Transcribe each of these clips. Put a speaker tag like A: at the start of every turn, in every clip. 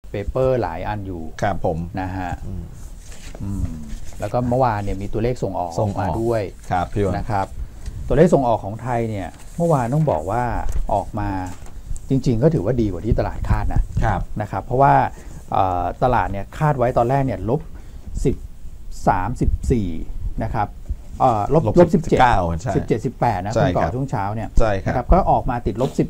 A: เปเปอร์หลายอันอยู่
B: ครับผม
A: นะฮะแล้วก็เมื่อวานเนี่ยมีตัวเลขส่งออกมาด้วย
B: ครับพี่ว
A: นะครับตัวเลขส่งออกของไทยเนี่ยเมื่อวานต้องบอกว่าออกมาจริงๆก็ถือว่าดีกว่าที่ตลาดคาดนะครับเพราะว่าตลาดเนี่ยคาดไว้ตอนแรกเนี่ยลบ13-14นะครับลบ17-18นะคุณก่อช่วงเช้าเนี่ยนะครับก็ออกมาติดลบ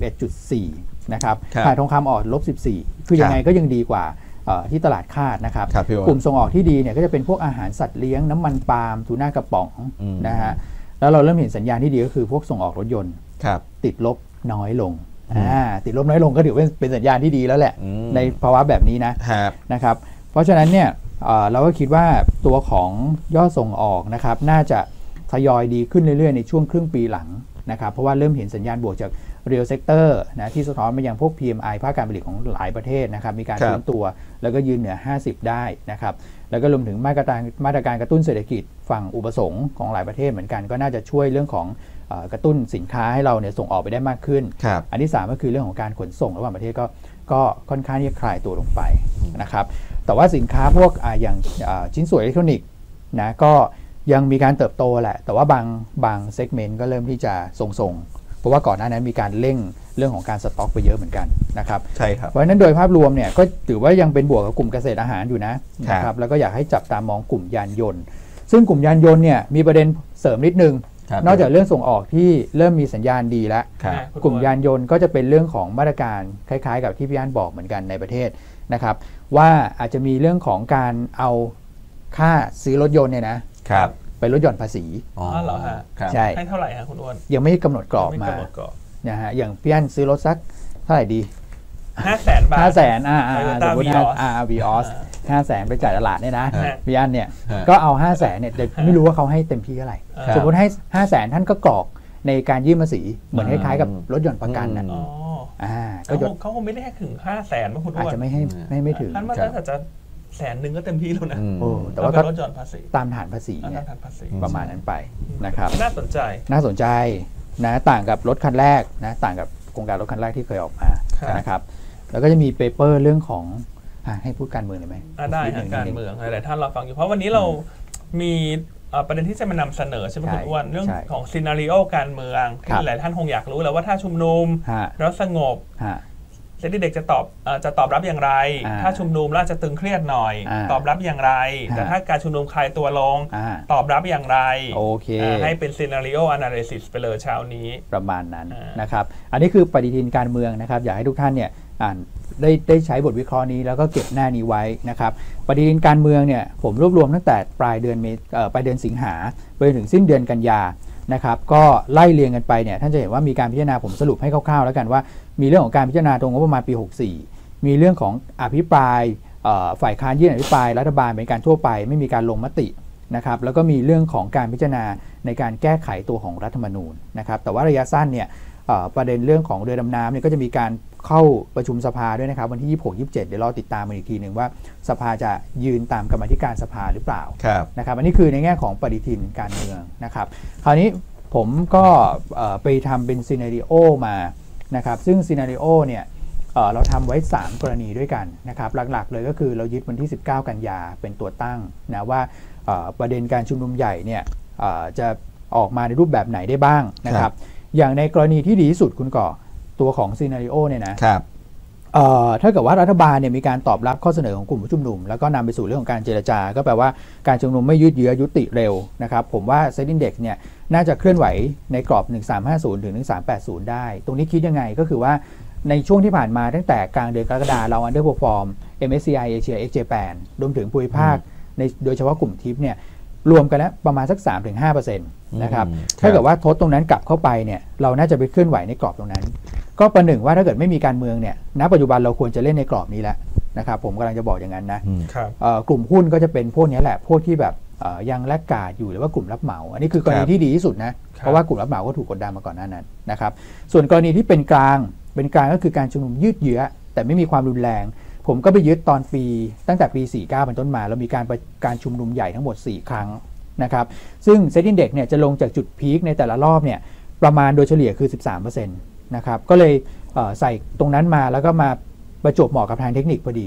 A: 11.4 นะครับขายทองคำออกลบ14คือยังไงก็ยังดีกว่าที่ตลาดคาดนะครับกลุ่มส่งออกที่ดีเนี่ยก็จะเป็นพวกอาหารสัตว์เลี้ยงน้ำมันปาล์มทูน่ากระป๋องนะฮะแล้วเราเริ่มเห็นสัญญาณที่ดีก็คือพวกส่งออกรถยนต์ติดลบน้อยลงติดลบน้อยลงก็ถือเป็นสัญญาณที่ดีแล้วแหละในภาวะแบบนี้นะครับเพราะฉะนั้นเนี่ยเราก็คิดว่าตัวของยอดส่งออกนะครับน่าจะทยอยดีขึ้นเรื่อยๆในช่วงครึ่งปีหลังนะครับเพราะว่าเริ่มเห็นสัญญาณบวกจาก Real Sector นะที่สะท้อนมายังพวก PMI ภาคการผลิตของหลายประเทศนะครับมีการฟื้นตัวแล้วก็ยืนเหนือ50ได้นะครับแล้วก็รวมถึงมาตรการกระตุ้นเศรษฐกิจฝั่งอุปสงค์ของหลายประเทศเหมือนกันก็น่าจะช่วยเรื่องของกระตุ้นสินค้าให้เราเนี่ยส่งออกไปได้มากขึ้นอันที่3ก็คือเรื่องของการขนส่งระหว่างประเทศก็ค่อนข้างที่จะคลายตัวลงไปนะครับแต่ว่าสินค้าพวกอย่างชิ้นส่วนอิเล็กทรอนิกส์นะก็ยังมีการเติบโตแหละแต่ว่าบางเซกเมนต์ก็เริ่มที่จะทรงๆเพราะว่าก่อนหน้านั้นมีการเร่งเรื่องของการสต็อกไปเยอะเหมือนกันนะครับ
B: ใช่ครับ
A: เพราะฉะนั้นโดยภาพรวมเนี่ยก็ถือว่ายังเป็นบวกกับกลุ่มเกษตรอาหารอยู่นะครับแล้วก็อยากให้จับตามองกลุ่มยานยนต์ซึ่งกลุ่มยานยนต์เนี่ยมีประเด็นเสริมนิดนึงนอกจากเรื่องส่งออกที่เริ่มมีสัญญาณดีแล้วกลุ่มยานยนต์ก็จะเป็นเรื่องของมาตรการคล้ายๆกับที่พี่อั้นบอกเหมือนกันในประเทศนะครับว่าอาจจะมีเรื่องของการเอาค่าซื้อรถยนต์เนี่ยนะครับไปลดหย่อนภาษี
C: เหรอฮะ
A: ใช่
C: ให้เท่าไหร่ฮะคุณอ้วน
A: ยังไม่กำหนดกรอบมานะฮะอย่างพี่อั้นซื้อรถสักเท่าไหร่ดี
C: 500,000 บาท
A: 500,000สมมติVios 500,000ไปจ่ายตลาดเนี่ยนะพี่อั้นเนี่ยก็เอา500,000เนี่ยไม่รู้ว่าเขาให้เต็มที่เท่าไหร่สมมติให้500,000ท่านก็กรอกในการยื่นภาษีเหมือนคล้ายๆกับรถยนต์ประกันนั่น
C: เขาคงไม่ได้ถึง500,000มั้งคุณอ้วน
A: อาจจะไม่ถึง
C: ท่านว่าถ้าจะ100,000ก็เต็มที่แล้วนะ
A: แต่ว่าก็
C: ลดหย่อนภาษี
A: ตามฐานภาษีประมาณนั้นไปนะครับ
C: น่าสน
A: ใจนะต่างกับรถคันแรกนะต่างกับโครงการรถคันแรกที่เคยออกมานะครับแล้วก็จะมีเปเปอร์เรื่องของให้พูดการเมืองเลยไหม
C: ได้การเมืองหลายท่านเราฟังอยู่เพราะวันนี้เรามีประเด็นที่จะมานำเสนอใช่ไหมคุณอ้วนเรื่องของซีนาริโอการเมืองที่หลายท่านคงอยากรู้แล้วว่าถ้าชุมนุมแล้วสงบเซตเด็กจะตอบรับอย่างไรถ้าชุมนุมแล้วจะตึงเครียดหน่อยตอบรับอย่างไรแต่ถ้าการชุมนุมคลายตัวลงตอบรับอย่างไร
A: โอเค
C: ให้เป็นซีนาริโอแอนาลิซิสไปเลยเช้านี้
A: ประมาณนั้นนะครับอันนี้คือปฏิทินการเมืองนะครับอยากให้ทุกท่านเนี่ยอ่านได้ใช้บทวิเคราะห์นี้แล้วก็เก็บหน้านี้ไว้นะครับปฏิทินการเมืองเนี่ยผมรวบรวมตั้งแต่ปลายเดือนสิงหาไปถึงสิ้นเดือนกันยานะครับก็ไล่เรียงกันไปเนี่ยท่านจะเห็นว่ามีการพิจารณาผมสรุปให้คร่าวๆแล้วกันว่ามีเรื่องของการพิจารณาตรงงบประมาณปี64มีเรื่องของอภิปรายฝ่ายค้านยื่นอภิปรายรัฐบาลเป็นการทั่วไปไม่มีการลงมตินะครับแล้วก็มีเรื่องของการพิจารณาในการแก้ไขตัวของรัฐธรรมนูญนะครับแต่ว่าระยะสั้นเนี่ยประเด็นเรื่องของเรือดำน้ำเนี่ยก็จะมีการเข้าประชุมสภาด้วยนะครับวันที่26-27เดี๋ยวรอติดตามอีกทีหนึ่งว่าสภาจะยืนตามกรรมาธิการสภาหรือเปล่านะครับอันนี้คือในแง่ของปฏิทินการเมืองนะครับคราวนี้ผมก็ไปทำเป็นซีนาริโอมานะครับซึ่งซีนาริโอเนี่ยเราทำไว้3กรณีด้วยกันนะครับหลักๆเลยก็คือเรายึดวันที่19กันยาเป็นตัวตั้งนะว่าประเด็นการชุมนุมใหญ่เนี่ยจะออกมาในรูปแบบไหนได้บ้างนะครับอย่างในกรณีที่ดีที่สุดคุณก่อตัวของซีนาริโอเนี่ยนะถ้าเกิดว่ารัฐบาลเนี่ยมีการตอบรับข้อเสนอของกลุ่มผู้ชุมนุมแล้วก็นำไปสู่เรื่องของการเจรจาก็แปลว่าการชุมนุมไม่ยืดเยื้อยุติเร็วนะครับผมว่าเซ็ตอินเด็กซ์เนี่ยน่าจะเคลื่อนไหวในกรอบ1350ถึง1380ได้ตรงนี้คิดยังไงก็คือว่าในช่วงที่ผ่านมาตั้งแต่กลางเดือนกรกฎาคมเราอันเดอร์เพอร์ฟอร์ม MSCI Asia X Japan รวมถึงภูมิภาคในโดยเฉพาะกลุ่มทิปเนี่ยรวมกันแล้วประมาณสัก 3-5% นะครับถ้าเกิดว่าทดตรงนั้นกลับเข้าไปเนี่ยเราน่าจะไปเคลื่อนไหวในกรอบตรงนั้นก็ประหนึ่งว่าถ้าเกิดไม่มีการเมืองเนี่ยณปัจจุบันเราควรจะเล่นในกรอบนี้แล้วนะครับผมกำลังจะบอกอย่างนั้นนะกลุ่มหุ้นก็จะเป็นพวกนี้แหละพวกที่แบบยังแลกขาดอยู่หรือว่ากลุ่มรับเหมาอันนี้คือกรณีที่ดีที่สุดนะเพราะว่ากลุ่มรับเหมาก็ถูกกดดันมาก่อนหน้านั้นนะครับส่วนกรณีที่เป็นกลางก็คือการชุมนุมยืดเยื้อแต่ไม่มีความรุนแรงผมก็ไปยึดตอนตั้งแต่ปี49เป็นต้นมาเรามีการชุมนุมใหญ่ทั้งหมด4ครั้งนะครับซึ่งเซ็ตอินเด็กซ์เนี่ยจะลงจากจุดพีคในแต่ละรอบเนี่ยประมาณโดยเฉลี่ยคือ 13% นะครับก็เลยใส่ตรงนั้นมาแล้วก็มาประจวบเหมาะกับทางเทคนิคพอดี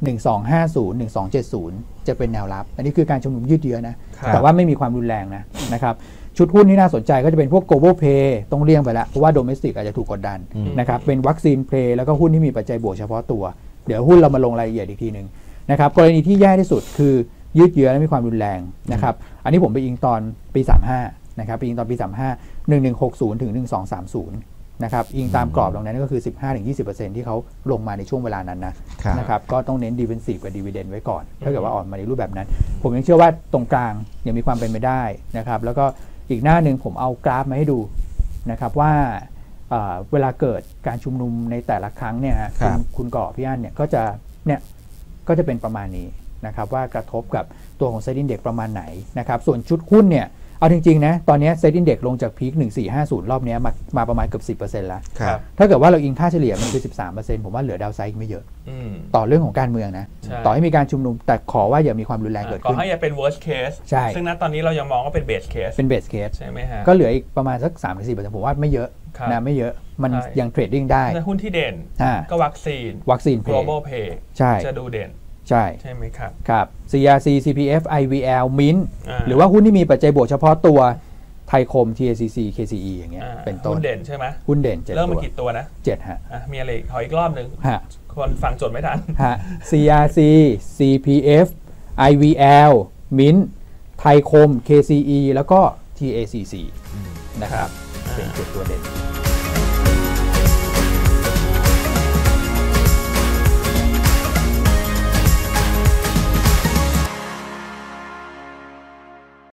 A: 1250 1270จะเป็นแนวรับอันนี้คือการชุมนุมยืดเยื้อนะแต่ว่าไม่มีความรุนแรงนะครับชุดหุ้นที่น่าสนใจก็จะเป็นพวก global play ต้องเลี่ยงไปแล้วเพราะว่า domestic อาจจะถูกกดดันนะครับเป็นวัคซีน play แล้วก็หุ้นที่มีปัจจัยบวกเฉพาะตัวเดี๋ยวหุ้นเรามาลงรายละเอียดอีกทีนึงนะครับกรณีที่แย่ที่สุดคือยืดเยื้อและมีความรุนแรงนะครับอันนี้ผมไปอิงตอนปี35นะครับไปอิงตอนปี35 1160ถึง1230นะครับอิงตามกรอบตรงนั้นก็คือ 15-20% ที่เขาลงมาในช่วงเวลานั้นนะครับก็ต้องเน้น defensive กับ dividend ไว้ก่อนถ้าเกิดว่าออกมาในรูปแบบนั้นผมยังเชื่อว่าตรงกลางยังมีความเป็นไปได้นะครับแล้วก็อีกหน้าหนึ่งผมเอากราฟมาให้ดูนะครับว่าเวลาเกิดการชุมนุมในแต่ละครั้งเนี่ยคุณก่อพี่อั้นเนี่ยก็จะเป็นประมาณนี้นะครับว่ากระทบกับตัวของ Set Index ประมาณไหนนะครับส่วนชุดหุ้นเนี่ยเอาจริงๆนะตอนนี้ Set Index ลงจากพีค1450รอบนี้มาประมาณเกือบ 10% แล้วถ้าเกิดว่าเราอิงค่าเฉลี่ยมันคือ 13% ผมว่าเหลือดาวไซด์ไม่เยอะต่อเรื่องของการเมืองนะต่อให้มีการชุมนุมแต่ขอว่าอย่ามีความรุนแรงเกิดขึ้น
C: ขอให้อย่าเป็น worst case ซึ่งณตอนนี้เรายังมองว่าเป็น base case
A: เป็น base case
C: ใช่ไหมฮะ
A: ก็เหลืออีกประมาณสัก 3-4% ผมว่าไม่เยอะนะไม่เยอะมันยังเทรดดิ้งได้
C: หุ้นที่เด่นก็วัคซีน global pay จะดูเด่นใช่ไหมครับ
A: ครับ CRC CPF IVL Mint หรือว่าหุ้นที่มีปัจจัยบวกเฉพาะตัวไทยคม TACC KCE อย่างเงี้ยเป็นต้น
C: หุ้นเด่นใช่ไหม
A: หุ้นเด่น7
C: เริ่มมากี่ตัวนะ
A: 7ฮะ
C: มีอะไรขออีกรอบหนึ่งคนฟังจดไม่ทัน
A: CRC CPF IVL Mint ไทยคม KCE แล้วก็ TACC นะครับเป็น7ตัวเด่น